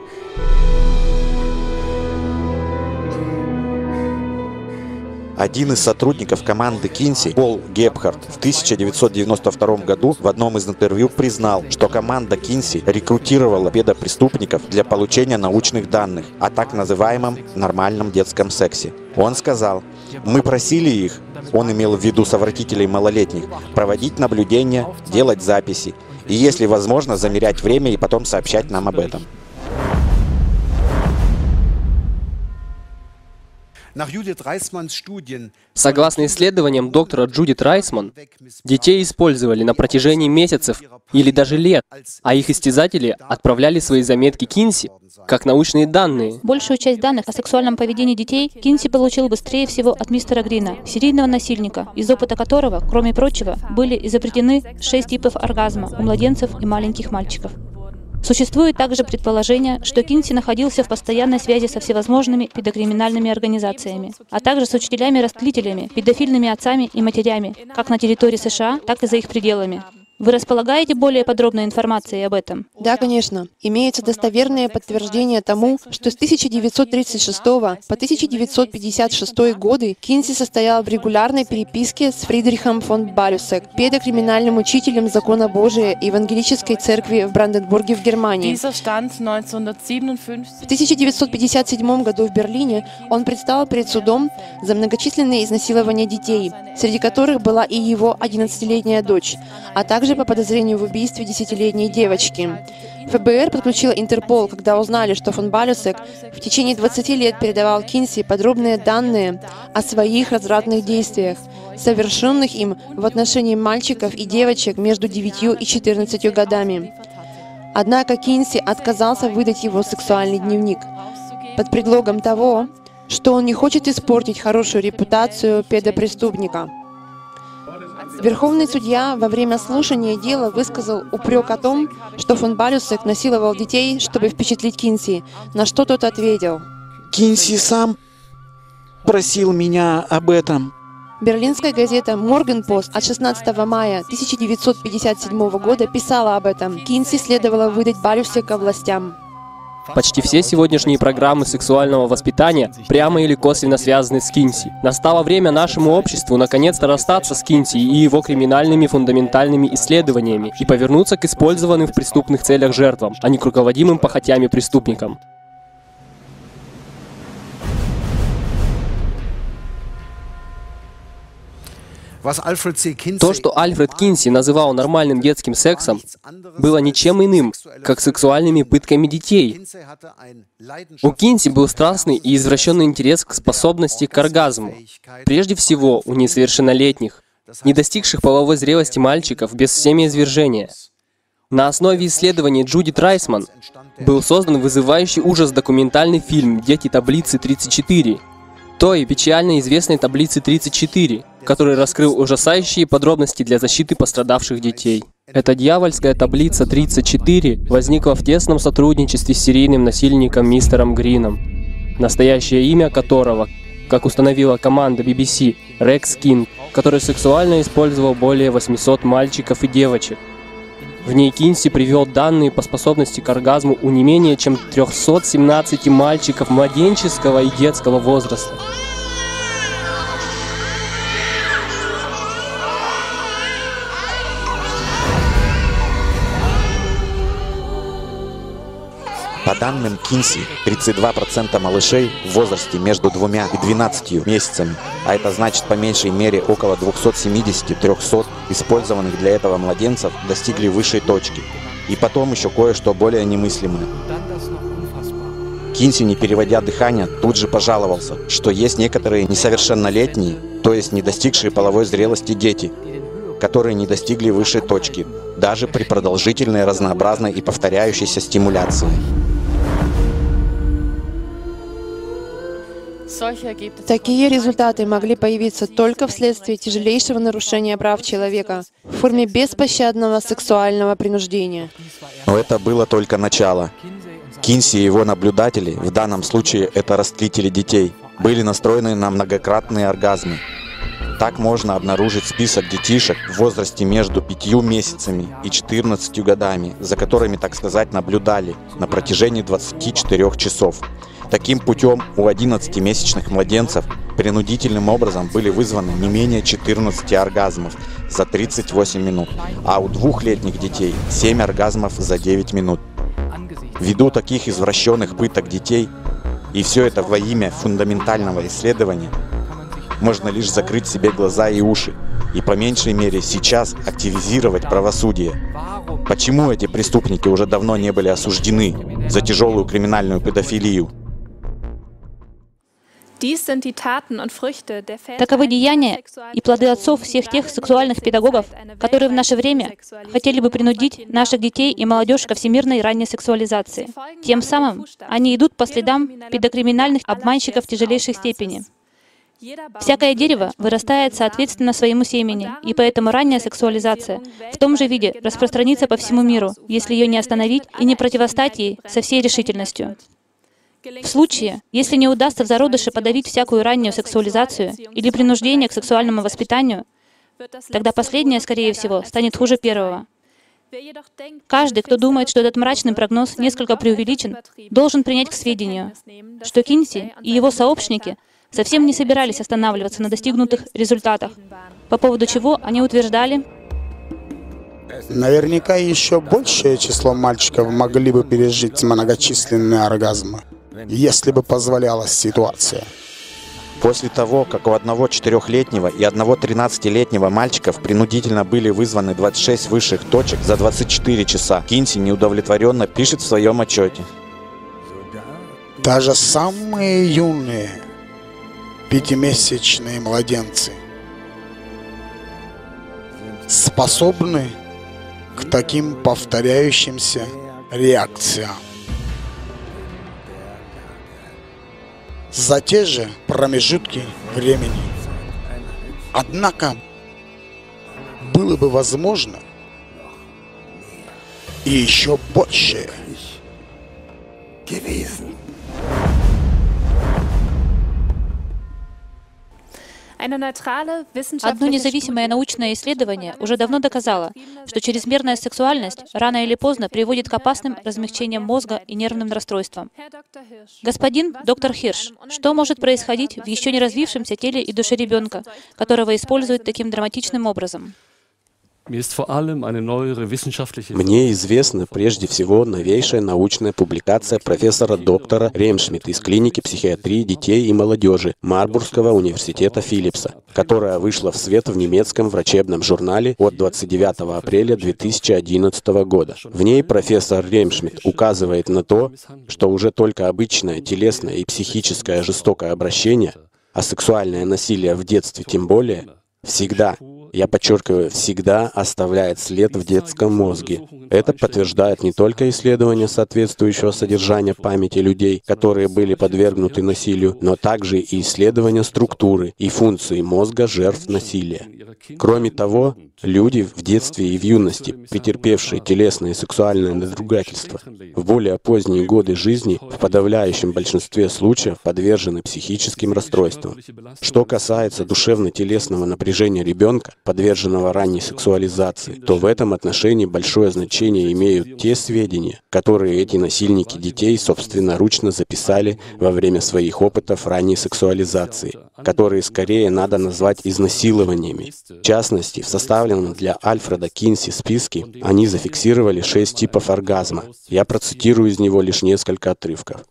Один из сотрудников команды Кинси, Пол Гепхард, в тысяча девятьсот девяносто втором году в одном из интервью признал, что команда Кинси рекрутировала педопреступников для получения научных данных о так называемом нормальном детском сексе. Он сказал: «Мы просили их, он имел в виду совратителей малолетних, проводить наблюдения, делать записи и, если возможно, замерять время и потом сообщать нам об этом». Согласно исследованиям доктора Джудит Райсман, детей использовали на протяжении месяцев или даже лет, а их истязатели отправляли свои заметки Кинси как научные данные. Большую часть данных о сексуальном поведении детей Кинси получил быстрее всего от мистера Грина, серийного насильника, из опыта которого, кроме прочего, были изобретены шесть типов оргазма у младенцев и маленьких мальчиков. Существует также предположение, что Кинси находился в постоянной связи со всевозможными педокриминальными организациями, а также с учителями-растлителями, педофильными отцами и матерями, как на территории США, так и за их пределами. Вы располагаете более подробной информацией об этом? Да, конечно. Имеются достоверные подтверждения тому, что с тысяча девятьсот тридцать шестого по тысяча девятьсот пятьдесят шестой годы Кинси состоял в регулярной переписке с Фридрихом фон Балюсек, педокриминальным учителем закона Божия Евангелической церкви в Бранденбурге в Германии. В тысяча девятьсот пятьдесят седьмом году в Берлине он предстал перед судом за многочисленные изнасилования детей, среди которых была и его одиннадцатилетняя дочь, а также по подозрению в убийстве десятилетней девочки. ФБР подключила Интерпол, когда узнали, что фон Балюсек в течение двадцати лет передавал Кинси подробные данные о своих развратных действиях, совершенных им в отношении мальчиков и девочек между девятью и четырнадцатью годами. Однако Кинси отказался выдать его сексуальный дневник под предлогом того, что он не хочет испортить хорошую репутацию педопреступника. Верховный судья во время слушания дела высказал упрек о том, что фон Балюсек насиловал детей, чтобы впечатлить Кинси, на что тот ответил: «Кинси сам просил меня об этом». Берлинская газета «Моргенпост» от шестнадцатого мая тысяча девятьсот пятьдесят седьмого года писала об этом. Кинси следовало выдать Балюсека властям. Почти все сегодняшние программы сексуального воспитания прямо или косвенно связаны с Кинси. Настало время нашему обществу наконец-то расстаться с Кинси и его криминальными фундаментальными исследованиями и повернуться к использованным в преступных целях жертвам, а не к руководимым похотями преступникам. То, что Альфред Кинси называл нормальным детским сексом, было ничем иным, как сексуальными пытками детей. У Кинси был страстный и извращенный интерес к способности к оргазму, прежде всего у несовершеннолетних, не достигших половой зрелости мальчиков без семяизвержения. На основе исследований Джудит Райсман был создан вызывающий ужас документальный фильм «Дети таблицы тридцать четыре», той печально известной таблицы тридцать четыре, который раскрыл ужасающие подробности для защиты пострадавших детей. Эта дьявольская таблица тридцать четыре возникла в тесном сотрудничестве с серийным насильником мистером Грином, настоящее имя которого, как установила команда би би си, Рекс Кинг, который сексуально использовал более восьмисот мальчиков и девочек. В ней Кинси привел данные по способности к оргазму у не менее чем трёхсот семнадцати мальчиков младенческого и детского возраста. По данным Кинси, тридцать два процента малышей в возрасте между двумя и двенадцатью месяцами, а это значит по меньшей мере около двухсот семидесяти — трёхсот использованных для этого младенцев, достигли высшей точки. И потом еще кое-что более немыслимое. Кинси, не переводя дыхания, тут же пожаловался, что есть некоторые несовершеннолетние, то есть не достигшие половой зрелости дети, которые не достигли высшей точки, даже при продолжительной, разнообразной и повторяющейся стимуляции. Такие результаты могли появиться только вследствие тяжелейшего нарушения прав человека в форме беспощадного сексуального принуждения. Но это было только начало. Кинси и его наблюдатели, в данном случае это растлители детей, были настроены на многократные оргазмы. Так можно обнаружить список детишек в возрасте между пятью месяцами и четырнадцатью годами, за которыми, так сказать, наблюдали на протяжении двадцати четырёх часов. Таким путем у одиннадцатимесячных младенцев принудительным образом были вызваны не менее четырнадцати оргазмов за тридцать восемь минут, а у двухлетних детей семь оргазмов за девять минут. Ввиду таких извращенных пыток детей, и все это во имя фундаментального исследования, можно лишь закрыть себе глаза и уши, и по меньшей мере сейчас активизировать правосудие. Почему эти преступники уже давно не были осуждены за тяжелую криминальную педофилию? Таковы деяния и плоды отцов всех тех сексуальных педагогов, которые в наше время хотели бы принудить наших детей и молодежь ко всемирной ранней сексуализации. Тем самым они идут по следам педокриминальных обманщиков тяжелейшей степени. Всякое дерево вырастает соответственно своему семени, и поэтому ранняя сексуализация в том же виде распространится по всему миру, если ее не остановить и не противостать ей со всей решительностью. В случае, если не удастся в зародыше подавить всякую раннюю сексуализацию или принуждение к сексуальному воспитанию, тогда последнее, скорее всего, станет хуже первого. Каждый, кто думает, что этот мрачный прогноз несколько преувеличен, должен принять к сведению, что Кинси и его сообщники совсем не собирались останавливаться на достигнутых результатах, по поводу чего они утверждали: наверняка еще большее число мальчиков могли бы пережить многочисленные оргазмы, если бы позволяла ситуация. После того, как у одного четырехлетнего и одного тринадцатилетнего мальчиков принудительно были вызваны двадцать шесть высших точек за двадцать четыре часа, Кинси неудовлетворенно пишет в своем отчете: даже самые юные пятимесячные младенцы способны к таким повторяющимся реакциям. За те же промежутки времени. Однако было бы возможно и еще большее. Одно независимое научное исследование уже давно доказало, что чрезмерная сексуальность рано или поздно приводит к опасным размягчениям мозга и нервным расстройствам. Господин доктор Хирш, что может происходить в еще не развившемся теле и душе ребенка, которого используют таким драматичным образом? Мне известна прежде всего новейшая научная публикация профессора доктора Ремшмидта из клиники психиатрии детей и молодежи Марбургского университета Филлипса, которая вышла в свет в немецком врачебном журнале от двадцать девятого апреля две тысячи одиннадцатого года. В ней профессор Ремшмидт указывает на то, что уже только обычное телесное и психическое жестокое обращение, а сексуальное насилие в детстве тем более, всегда, я подчеркиваю, всегда оставляет след в детском мозге. Это подтверждает не только исследования соответствующего содержания памяти людей, которые были подвергнуты насилию, но также и исследования структуры и функции мозга жертв насилия. Кроме того, люди в детстве и в юности, претерпевшие телесное и сексуальное надругательство, в более поздние годы жизни в подавляющем большинстве случаев подвержены психическим расстройствам. Что касается душевно-телесного напряжения ребенка, подверженного ранней сексуализации, то в этом отношении большое значение имеют те сведения, которые эти насильники детей собственноручно записали во время своих опытов ранней сексуализации, которые скорее надо назвать изнасилованиями. В частности, в составленном для Альфреда Кинси списке они зафиксировали шесть типов оргазма. Я процитирую из него лишь несколько отрывков.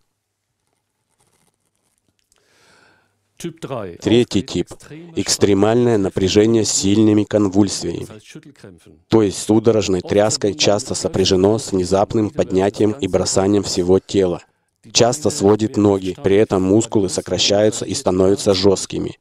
Третий тип — экстремальное напряжение с сильными конвульсиями, то есть судорожной тряской, часто сопряжено с внезапным поднятием и бросанием всего тела. Часто сводит ноги, при этом мускулы сокращаются и становятся жесткими.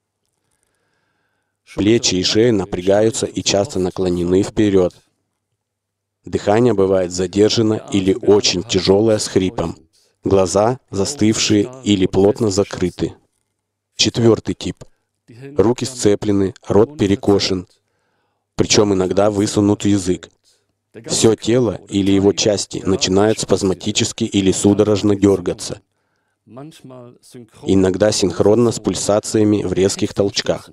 Плечи и шея напрягаются и часто наклонены вперед. Дыхание бывает задержано или очень тяжелое с хрипом. Глаза застывшие или плотно закрыты. Четвертый тип. Руки сцеплены, рот перекошен, причем иногда высунут язык. Все тело или его части начинают спазматически или судорожно дергаться, иногда синхронно с пульсациями в резких толчках.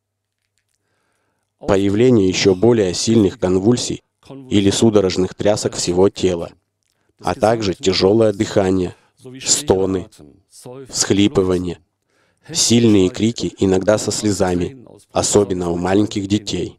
Появление еще более сильных конвульсий или судорожных трясок всего тела, а также тяжелое дыхание, стоны, всхлипывание, сильные крики, иногда со слезами, особенно у маленьких детей.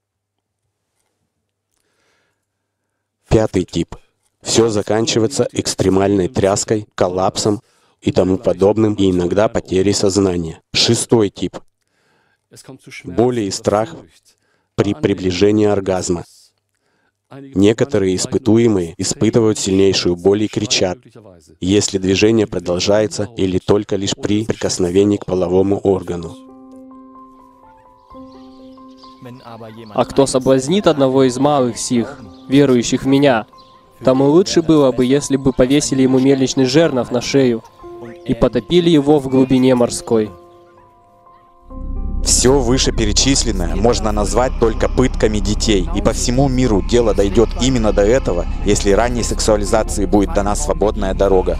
Пятый тип. Все заканчивается экстремальной тряской, коллапсом и тому подобным, и иногда потерей сознания. Шестой тип. Боли и страх при приближении оргазма. Некоторые испытуемые испытывают сильнейшую боль и кричат, если движение продолжается или только лишь при прикосновении к половому органу. А кто соблазнит одного из малых сих, верующих в Меня, тому лучше было бы, если бы повесили ему мельничный жернов на шею и потопили его в глубине морской. Все вышеперечисленное можно назвать только пытками детей, и по всему миру дело дойдет именно до этого, если ранней сексуализации будет дана свободная дорога.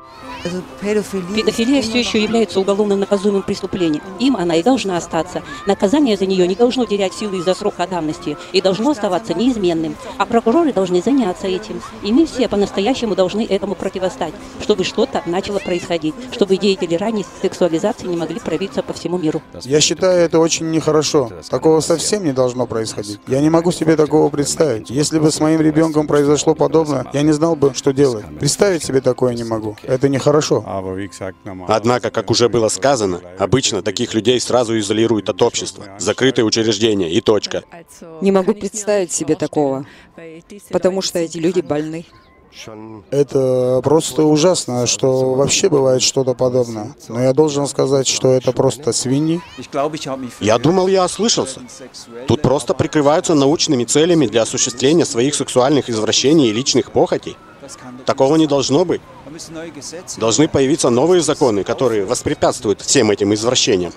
Педофилия все еще является уголовно наказуемым преступлением. Им она и должна остаться. Наказание за нее не должно терять силы из-за срока давности и должно оставаться неизменным. А прокуроры должны заняться этим. И мы все по-настоящему должны этому противостать, чтобы что-то начало происходить, чтобы деятели ранней сексуализации не могли пробиться по всему миру. Я считаю, это очень нехорошо. Такого совсем не должно происходить. Я не могу себе такого представить. Если бы с моим ребенком произошло подобное, я не знал бы, что делать. Представить себе такое не могу. Это нехорошо. Однако, как уже было сказано, обычно таких людей сразу изолируют от общества. Закрытые учреждения и точка. Не могу представить себе такого, потому что эти люди больны. Это просто ужасно, что вообще бывает что-то подобное. Но я должен сказать, что это просто свиньи. Я думал, я ослышался. Тут просто прикрываются научными целями для осуществления своих сексуальных извращений и личных похотей. Такого не должно быть. Должны появиться новые законы, которые воспрепятствуют всем этим извращениям.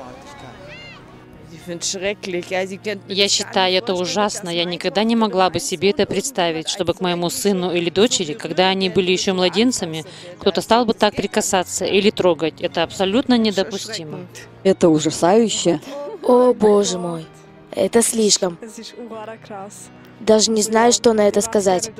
Я считаю это ужасно. Я никогда не могла бы себе это представить, чтобы к моему сыну или дочери, когда они были еще младенцами, кто-то стал бы так прикасаться или трогать. Это абсолютно недопустимо. Это ужасающе. О, Боже мой, это слишком. Даже не знаю, что на это сказать.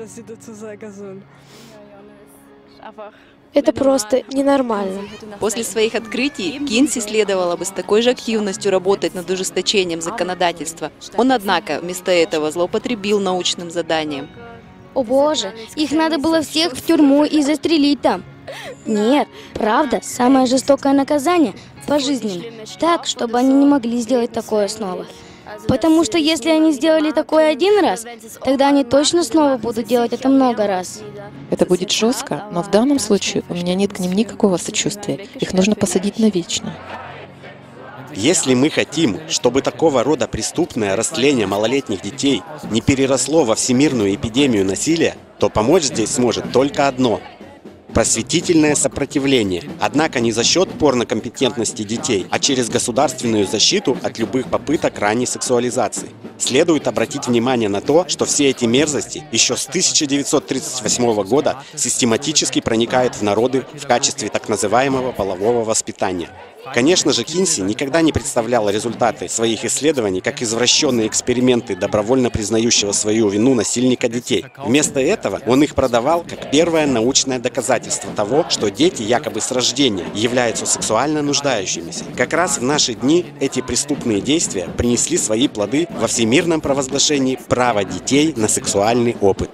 Это просто ненормально. После своих открытий Кинси следовало бы с такой же активностью работать над ужесточением законодательства. Он, однако, вместо этого злоупотребил научным заданием. О боже, их надо было всех в тюрьму и застрелить там. Нет, правда, самое жестокое наказание – пожизненно. Так, чтобы они не могли сделать такое снова. Потому что если они сделали такое один раз, тогда они точно снова будут делать это много раз. Это будет жестко, но в данном случае у меня нет к ним никакого сочувствия. Их нужно посадить навечно. Если мы хотим, чтобы такого рода преступное растление малолетних детей не переросло во всемирную эпидемию насилия, то помочь здесь сможет только одно – просветительное сопротивление. Однако не за счет порнокомпетентности детей, а через государственную защиту от любых попыток ранней сексуализации. Следует обратить внимание на то, что все эти мерзости еще с тысяча девятьсот тридцать восьмого года систематически проникают в народы в качестве так называемого полового воспитания. Конечно же, Кинси никогда не представлял результаты своих исследований как извращенные эксперименты добровольно признающего свою вину насильника детей. Вместо этого он их продавал как первое научное доказательство того, что дети якобы с рождения являются сексуально нуждающимися. Как раз в наши дни эти преступные действия принесли свои плоды во всемирном провозглашении права детей на сексуальный опыт.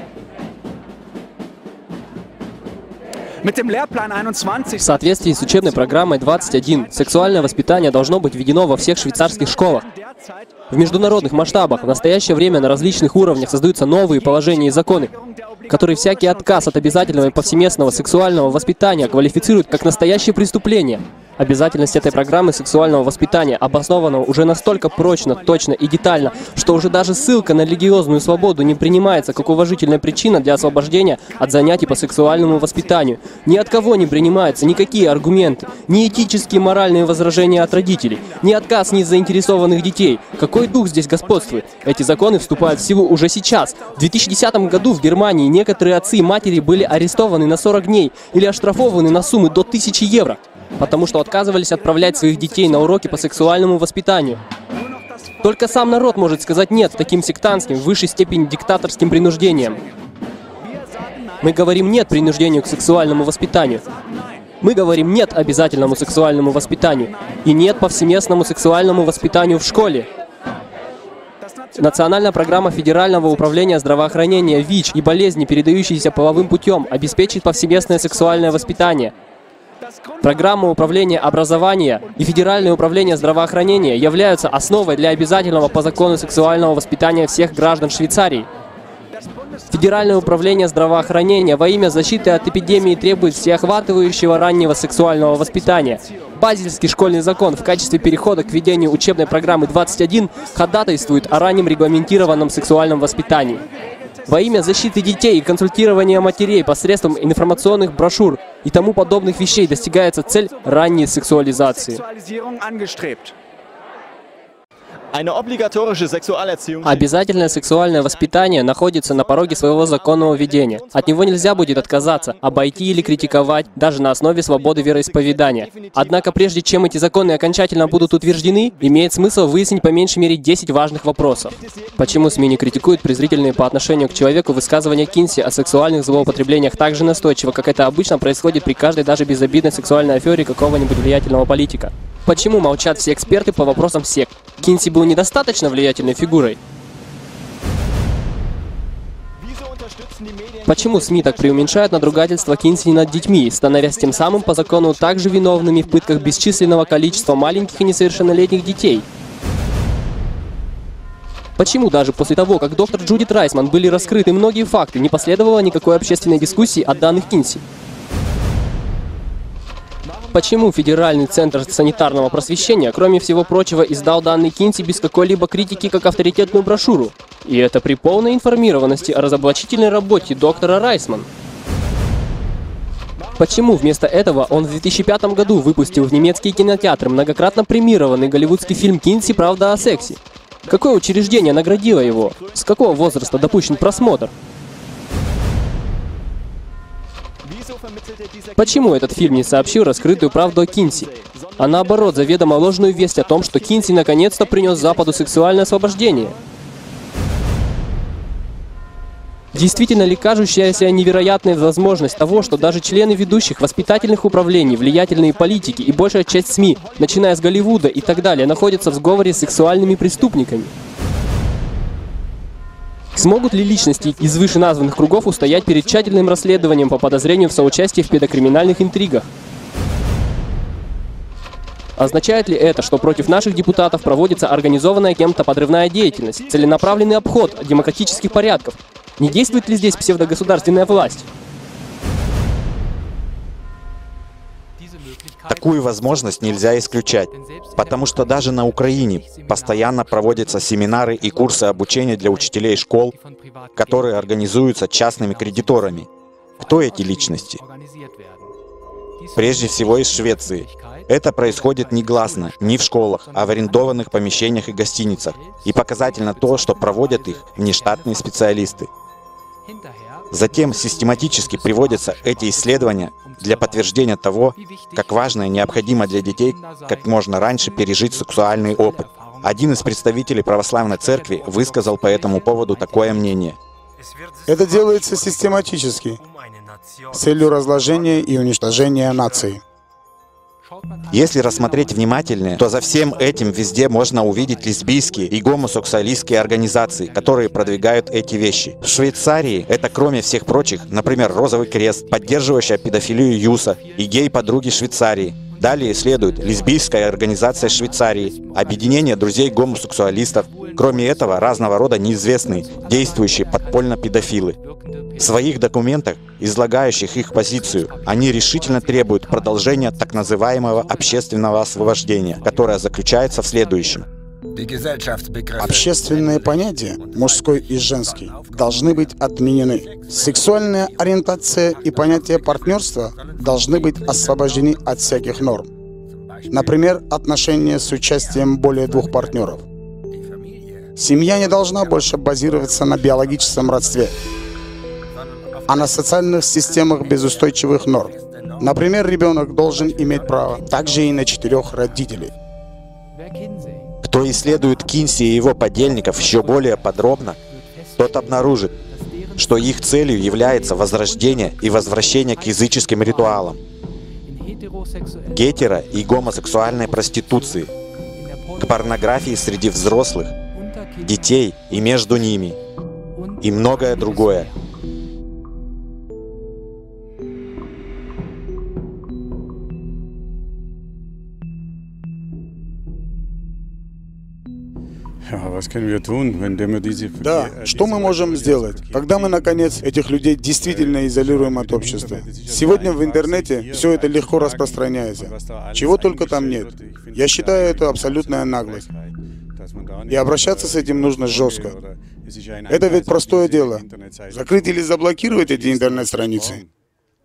В соответствии с учебной программой двадцать один, сексуальное воспитание должно быть введено во всех швейцарских школах. В международных масштабах в настоящее время на различных уровнях создаются новые положения и законы, которые всякий отказ от обязательного и повсеместного сексуального воспитания квалифицируют как настоящее преступление. Обязательность этой программы сексуального воспитания обоснована уже настолько прочно, точно и детально, что уже даже ссылка на религиозную свободу не принимается как уважительная причина для освобождения от занятий по сексуальному воспитанию. Ни от кого не принимаются никакие аргументы, ни этические и моральные возражения от родителей, ни отказ незаинтересованных детей. Какой дух здесь господствует? Эти законы вступают в силу уже сейчас. В две тысячи десятом году в Германии некоторые отцы и матери были арестованы на сорок дней или оштрафованы на суммы до тысячи евро, потому что отказывались отправлять своих детей на уроки по сексуальному воспитанию. Только сам народ может сказать «нет» таким сектантским, в высшей степени диктаторским принуждениям. Мы говорим «нет» принуждению к сексуальному воспитанию. Мы говорим «нет» обязательному сексуальному воспитанию и «нет» повсеместному сексуальному воспитанию в школе. Национальная программа Федерального управления здравоохранения ВИЧ и болезни, передающиеся половым путем, обеспечит повсеместное сексуальное воспитание. Программа управления образования и Федеральное управление здравоохранения являются основой для обязательного по закону сексуального воспитания всех граждан Швейцарии. Федеральное управление здравоохранения во имя защиты от эпидемии требует всеохватывающего раннего сексуального воспитания. Базельский школьный закон в качестве перехода к ведению учебной программы двадцать один ходатайствует о раннем регламентированном сексуальном воспитании. Во имя защиты детей и консультирования матерей посредством информационных брошюр и тому подобных вещей достигается цель ранней сексуализации. Обязательное сексуальное воспитание находится на пороге своего законного ведения. От него нельзя будет отказаться, обойти или критиковать, даже на основе свободы вероисповедания. Однако прежде чем эти законы окончательно будут утверждены, имеет смысл выяснить по меньшей мере десять важных вопросов. Почему СМИ не критикуют презрительные по отношению к человеку высказывания Кинси о сексуальных злоупотреблениях так же настойчиво, как это обычно происходит при каждой даже безобидной сексуальной афере какого-нибудь влиятельного политика? Почему молчат все эксперты по вопросам сект? Кинси был недостаточно влиятельной фигурой? Почему СМИ так преуменьшают надругательство Кинси над детьми, становясь тем самым по закону также виновными в пытках бесчисленного количества маленьких и несовершеннолетних детей? Почему даже после того, как доктор Джудит Райсман были раскрыты многие факты, не последовало никакой общественной дискуссии о данных Кинси? Почему Федеральный центр санитарного просвещения, кроме всего прочего, издал данный Кинси без какой-либо критики как авторитетную брошюру? И это при полной информированности о разоблачительной работе доктора Райсман. Почему вместо этого он в две тысячи пятом году выпустил в немецкие кинотеатры многократно премированный голливудский фильм «Кинси. Правда о сексе»? Какое учреждение наградило его? С какого возраста допущен просмотр? Почему этот фильм не сообщил раскрытую правду о Кинси, а наоборот заведомо ложную весть о том, что Кинси наконец-то принес Западу сексуальное освобождение? Действительно ли кажущаяся невероятная возможность того, что даже члены ведущих воспитательных управлений, влиятельные политики и большая часть СМИ, начиная с Голливуда и так далее, находятся в сговоре с сексуальными преступниками? Смогут ли личности из вышеназванных кругов устоять перед тщательным расследованием по подозрению в соучастии в педокриминальных интригах? Означает ли это, что против наших депутатов проводится организованная кем-то подрывная деятельность, целенаправленный обход демократических порядков? Не действует ли здесь псевдогосударственная власть? Такую возможность нельзя исключать, потому что даже на Украине постоянно проводятся семинары и курсы обучения для учителей школ, которые организуются частными кредиторами. Кто эти личности? Прежде всего из Швеции. Это происходит негласно, не в школах, а в арендованных помещениях и гостиницах. И показательно то, что проводят их внештатные специалисты. Затем систематически приводятся эти исследования для подтверждения того, как важно и необходимо для детей как можно раньше пережить сексуальный опыт. Один из представителей православной церкви высказал по этому поводу такое мнение. Это делается систематически, с целью разложения и уничтожения нации. Если рассмотреть внимательнее, то за всем этим везде можно увидеть лесбийские и гомосексуалистские организации, которые продвигают эти вещи. В Швейцарии это, кроме всех прочих, например, Розовый Крест, поддерживающая педофилию ЮСа и гей-подруги Швейцарии. Далее следует лесбийская организация Швейцарии, объединение друзей гомосексуалистов. Кроме этого, разного рода неизвестные, действующие подпольно педофилы. В своих документах, излагающих их позицию, они решительно требуют продолжения так называемого общественного освобождения, которое заключается в следующем. Общественные понятия, мужской и женский, должны быть отменены. Сексуальная ориентация и понятие партнерства должны быть освобождены от всяких норм. Например, отношения с участием более двух партнеров. Семья не должна больше базироваться на биологическом родстве, а на социальных системах без устойчивых норм. Например, ребенок должен иметь право также и на четырех родителей. Кто исследует Кинси и его подельников еще более подробно, тот обнаружит, что их целью является возрождение и возвращение к языческим ритуалам, гетеро- и гомосексуальной проституции, к порнографии среди взрослых, детей и между ними, и многое другое. Да, что мы можем сделать, когда мы, наконец, этих людей действительно изолируем от общества? Сегодня в интернете все это легко распространяется. Чего только там нет. Я считаю это абсолютная наглость. И обращаться с этим нужно жестко. Это ведь простое дело. Закрыть или заблокировать эти интернет-страницы.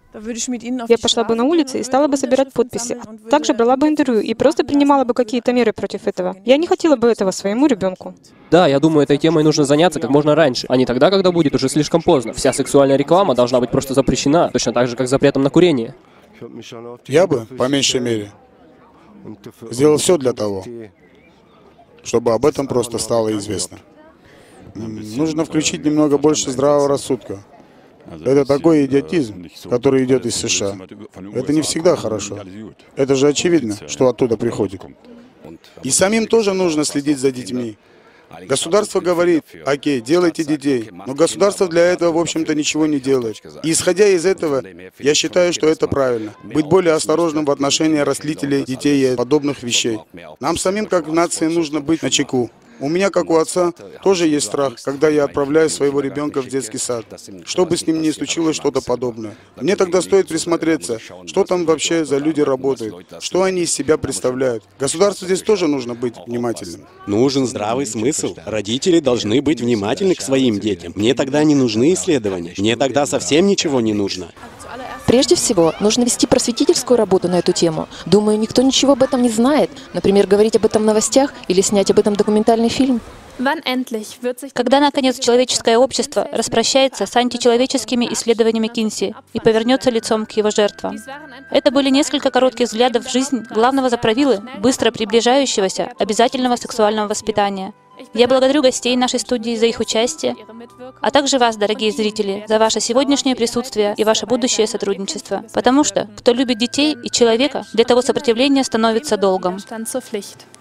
Я пошла бы на улицы и стала бы собирать подписи, а также брала бы интервью и просто принимала бы какие-то меры против этого. Я не хотела бы этого своему ребенку. Да, я думаю, этой темой нужно заняться как можно раньше, а не тогда, когда будет уже слишком поздно. Вся сексуальная реклама должна быть просто запрещена, точно так же, как запретом на курение. Я бы, по меньшей мере, сделал все для того, чтобы об этом просто стало известно. Нужно включить немного больше здравого рассудка. Это такой идиотизм, который идет из США. Это не всегда хорошо. Это же очевидно, что оттуда приходит. И самим тоже нужно следить за детьми. Государство говорит: окей, делайте детей, но государство для этого, в общем-то, ничего не делает. И исходя из этого, я считаю, что это правильно. Быть более осторожным в отношении растлителей детей и подобных вещей. Нам самим, как нации, нужно быть начеку. У меня, как у отца, тоже есть страх, когда я отправляю своего ребенка в детский сад, чтобы с ним не случилось что-то подобное. Мне тогда стоит присмотреться, что там вообще за люди работают, что они из себя представляют. Государству здесь тоже нужно быть внимательным. Нужен здравый смысл. Родители должны быть внимательны к своим детям. Мне тогда не нужны исследования. Мне тогда совсем ничего не нужно. Прежде всего, нужно вести просветительскую работу на эту тему. Думаю, никто ничего об этом не знает. Например, говорить об этом в новостях или снять об этом документальный фильм. Когда, наконец, человеческое общество распрощается с античеловеческими исследованиями Кинси и повернется лицом к его жертвам? Это были несколько коротких взглядов в жизнь главного заправилы, быстро приближающегося обязательного сексуального воспитания. Я благодарю гостей нашей студии за их участие, а также вас, дорогие зрители, за ваше сегодняшнее присутствие и ваше будущее сотрудничество. Потому что, кто любит детей и человека, для того сопротивление становится долгом.